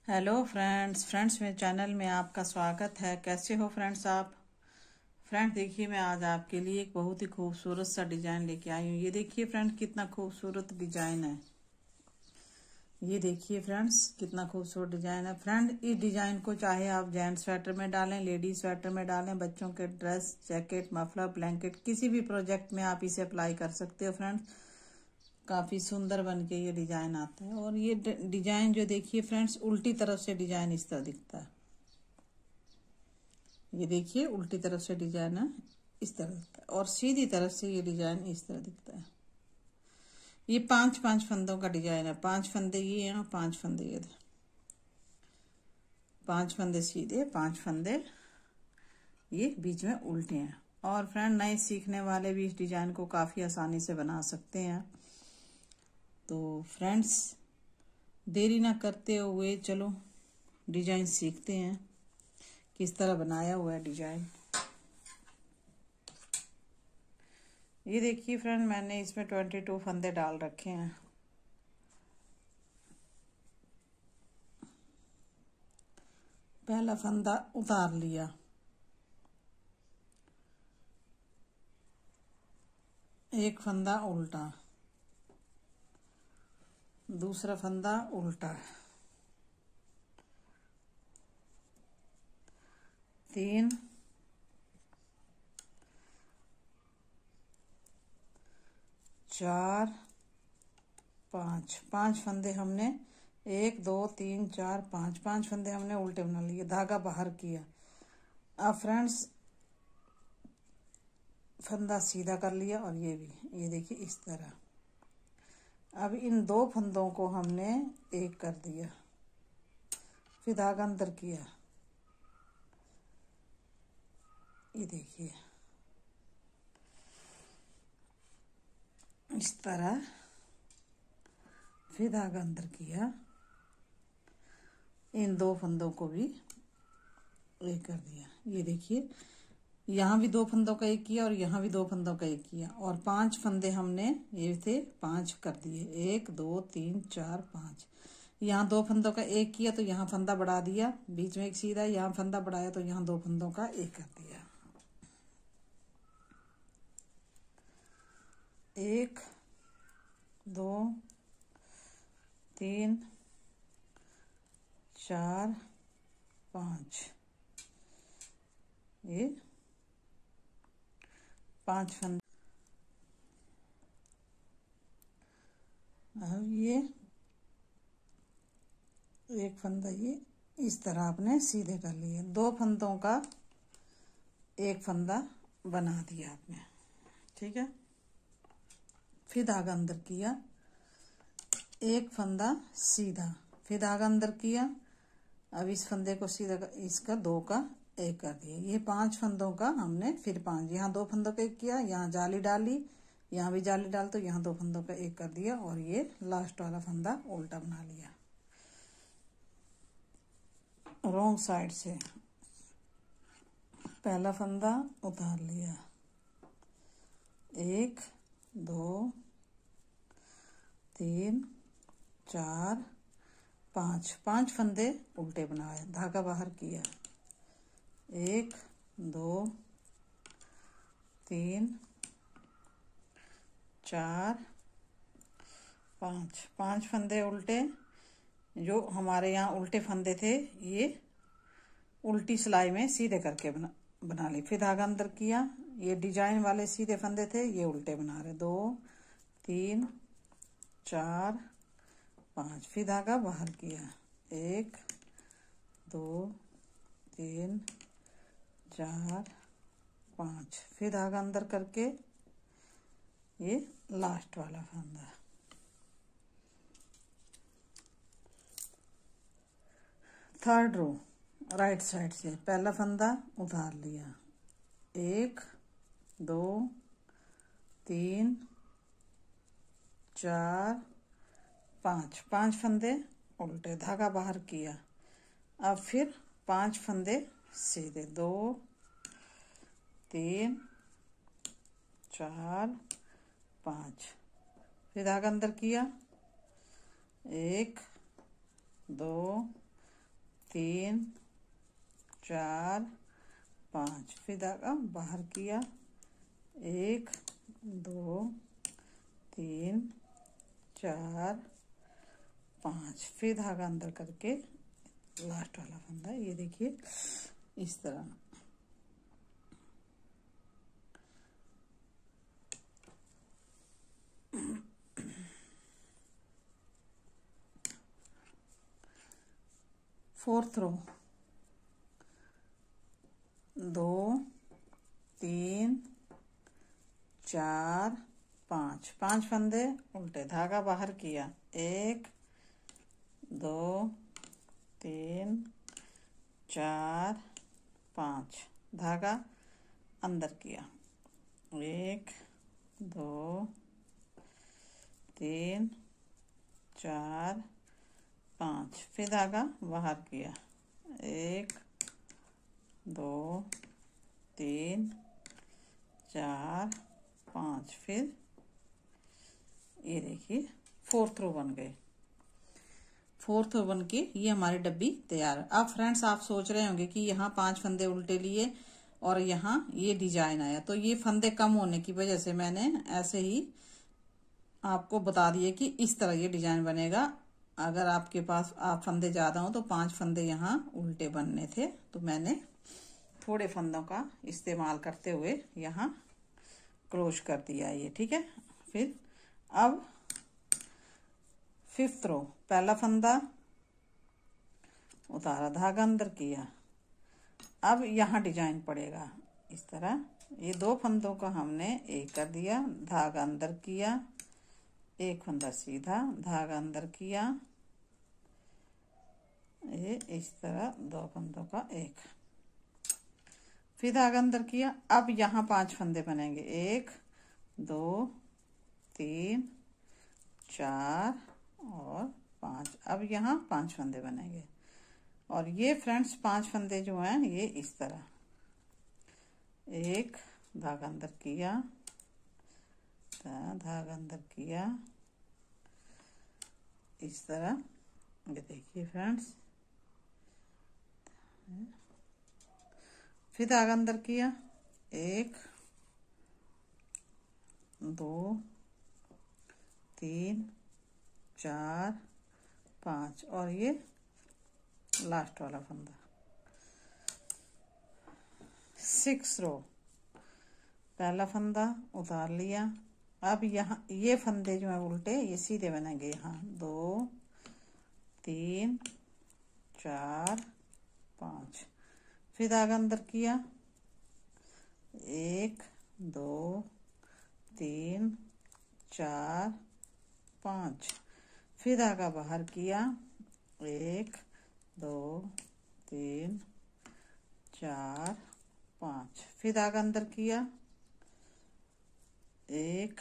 Hello friends मेरे channel में आपका स्वागत है। कैसे हो फ्रेंड्स आप? फ्रेंड्स देखिए, मैं आज आपके लिए एक बहुत ही खूबसूरत सा डिजाइन लेके आई हूँ। ये देखिए फ्रेंड, कितना खूबसूरत डिजाइन है। ये देखिए फ्रेंड्स, कितना खूबसूरत डिजाइन है। फ्रेंड, इस डिजाइन को चाहे आप जेंट्स स्वेटर में डालें, लेडीज स्वेटर में डालें, बच्चों के ड्रेस, जैकेट, मफलर, ब्लैंकेट, किसी भी प्रोजेक्ट में आप इसे अप्लाई कर सकते हो। फ्रेंड्स, काफी सुंदर बन के ये डिजाइन आता है। और ये डिजाइन जो देखिए फ्रेंड्स, उल्टी तरफ से डिजाइन इस तरह दिखता है। ये देखिए, उल्टी तरफ से डिजाइन है इस तरह दिखता है, और सीधी तरफ से ये डिजाइन इस तरह दिखता है। ये 5-5 फंदों का डिजाइन है। 5 फंदे ये हैं और 5 फंदे ये, 5 फंदे सीधे, 5 फंदे ये बीच में उल्टे हैं। और फ्रेंड, नए सीखने वाले भी इस डिजाइन को काफी आसानी से बना सकते हैं। तो फ्रेंड्स, देरी ना करते हुए चलो डिजाइन सीखते हैं, किस तरह बनाया हुआ है डिजाइन। ये देखिए फ्रेंड, मैंने इसमें 22 फंदे डाल रखे हैं। पहला फंदा उतार लिया, एक फंदा उल्टा, दूसरा फंदा उल्टा, 3, 4, 5, 5 फंदे हमने 1 2 3 4 5 5 फंदे हमने उल्टे बना लिए, धागा बाहर किया। अब फ्रेंड्स, फंदा सीधा कर लिया और ये भी, ये देखिए इस तरह। अब इन 2 फंदों को हमने एक कर दिया, फिर धागा अंदर किया। ये देखिए इस तरह, फिर धागा अंदर किया। इन 2 फंदों को भी एक कर दिया। ये देखिए, यहाँ भी 2 फंदों का एक किया और यहाँ भी 2 फंदों का एक किया, और 5 फंदे हमने ये थे 5 कर दिए। 1 2 3 4 5। यहाँ 2 फंदों का एक किया तो यहाँ फंदा बढ़ा दिया, बीच में एक सीधा, यहाँ फंदा बढ़ाया तो यहाँ 2 फंदों का एक कर दिया। 1 2 3 4 5, ये 5 फंदे। अब ये एक फंदा ये इस तरह आपने सीधे कर लिए। 2 फंदों का एक फंदा बना दिया आपने, ठीक है। फिर धागा अंदर किया, एक फंदा सीधा, फिर धागा अंदर किया। अब इस फंदे को सीधा इसका 2 का एक कर दिया। ये 5 फंदों का हमने फिर 5, यहाँ 2 फंदों का एक किया, यहाँ जाली डाली, यहाँ भी जाली डाल तो यहाँ 2 फंदों का एक कर दिया, और ये लास्ट वाला फंदा उल्टा बना लिया रॉन्ग साइड से। पहला फंदा उतार लिया, 1 2 3 4 5, 5 फंदे उल्टे बनाए, धागा बाहर किया। 1 2 3 4 5, 5 फंदे उल्टे। जो हमारे यहाँ उल्टे फंदे थे ये उल्टी सिलाई में सीधे करके बना ली। फिर धागा अंदर किया। ये डिजाइन वाले सीधे फंदे थे, ये उल्टे बना रहे। 2 3 4 5, फिर धागा बाहर किया। 1 2 3 4 5, फिर धागा अंदर करके ये लास्ट वाला फंदा। थर्ड रो राइट साइड से, पहला फंदा उतार लिया, 1 2 3 4 5, 5 फंदे उल्टे, धागा बाहर किया। अब फिर 5 फंदे सीधे, 2 3 4 5, फिर धागा अंदर किया। 1 2 3 4 5, फिर धागा बाहर किया, 1 2 3 4 5, फिर धागा अंदर करके लास्ट वाला फंदा, ये देखिए इस तरह। फोर्थ रो, 2 3 4 5, 5 फंदे उल्टे, धागा बाहर किया, 1 2 3 4 5, धागा अंदर किया, 1 2 3 4 5, फिर धागा बाहर किया, 1 2 3 4 5, फिर ये देखिए फोर्थ रो बन गए। फोर्थ रो बन के ये हमारी डब्बी तैयार है। अब फ्रेंड्स आप सोच रहे होंगे कि यहाँ 5 फंदे उल्टे लिए और यहाँ ये डिजाइन आया, तो ये फंदे कम होने की वजह से मैंने ऐसे ही आपको बता दिए कि इस तरह ये डिजाइन बनेगा। अगर आपके पास आप फंदे ज्यादा हो तो 5 फंदे यहाँ उल्टे बनने थे, तो मैंने थोड़े फंदों का इस्तेमाल करते हुए यहाँ क्लोज कर दिया ये, ठीक है। फिर अब फिफ्थ रो, पहला फंदा उतारा, धागा अंदर किया, अब यहाँ डिजाइन पड़ेगा इस तरह। ये 2 फंदों का हमने एक कर दिया, धागा अंदर किया, एक फंदा सीधा, धागा अंदर किया, ये इस तरह 2 फंदों का एक, फिर धागा अंदर किया। अब यहाँ 5 फंदे बनेंगे, 1 2 3 4 और 5, अब यहाँ 5 फंदे बनेंगे। और ये फ्रेंड्स 5 फंदे जो हैं ये इस तरह, एक धागा अंदर किया, धागा अंदर किया, इस तरह, ये देखिए फ्रेंड्स, फिर धागा अंदर किया, 1 2 3 4 5, और ये लास्ट वाला फंदा। 6 रो, पहला फंदा उतार लिया, अब यहाँ ये फंदे जो है उल्टे ये सीधे बनेंगे, यहाँ 2 3 4 5, फिर धागा अंदर किया, 1 2 3 4 5, फिर धागा बाहर किया, 1 2 3 4 5, फिर धागा अंदर किया, 1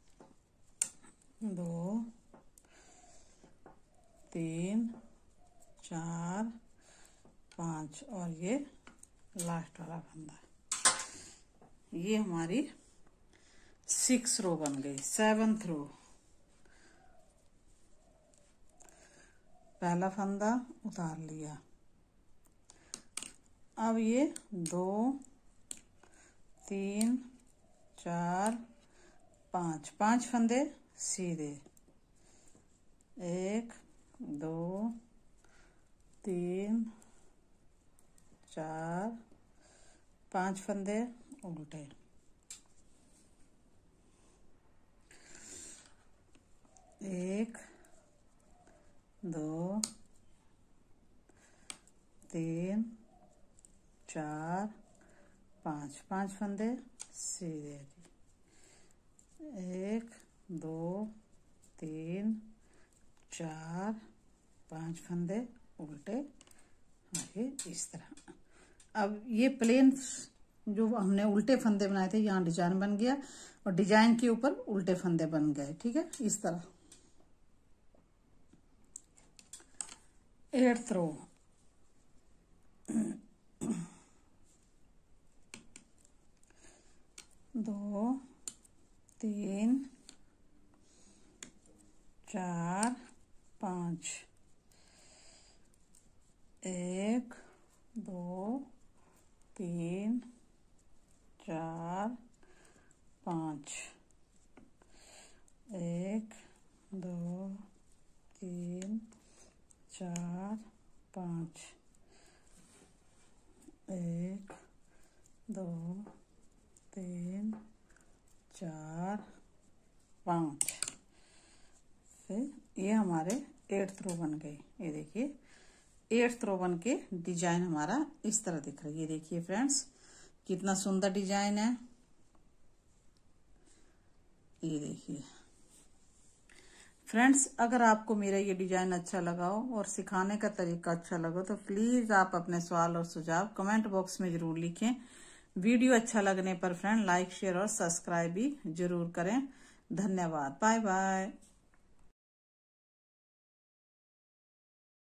2 3 4 5, और ये लास्ट वाला फंदा। ये हमारी 6 रो बन गई। 7th रो, पहला फंदा उतार लिया, अब ये 2 3 4 5, 5 फंदे सीधे, 1 2 3 4 5 फंदे उल्टे, 1 2 3 4 5, 5 फंदे सीधे, 1 2 3 4 5 फंदे उल्टे, आगे इस तरह। अब ये प्लेन जो हमने उल्टे फंदे बनाए थे यहाँ डिजाइन बन गया, और डिजाइन के ऊपर उल्टे फंदे बन गए, ठीक है, इस तरह। 8th रो, 2 3 4 5, 1 2 3 4 5 1 2 3 4 5 1 2 3 4 5। फिर ये हमारे 8th रो बन गई। ये देखिए 8th रो बन के डिजाइन हमारा इस तरह दिख रहा है। ये देखिए फ्रेंड्स कितना सुंदर डिजाइन है। ये देखिए फ्रेंड्स, अगर आपको मेरा ये डिजाइन अच्छा लगा हो और सिखाने का तरीका अच्छा लगा तो प्लीज आप अपने सवाल और सुझाव कमेंट बॉक्स में जरूर लिखें। वीडियो अच्छा लगने पर फ्रेंड लाइक शेयर और सब्सक्राइब भी जरूर करें। धन्यवाद। Bye bye.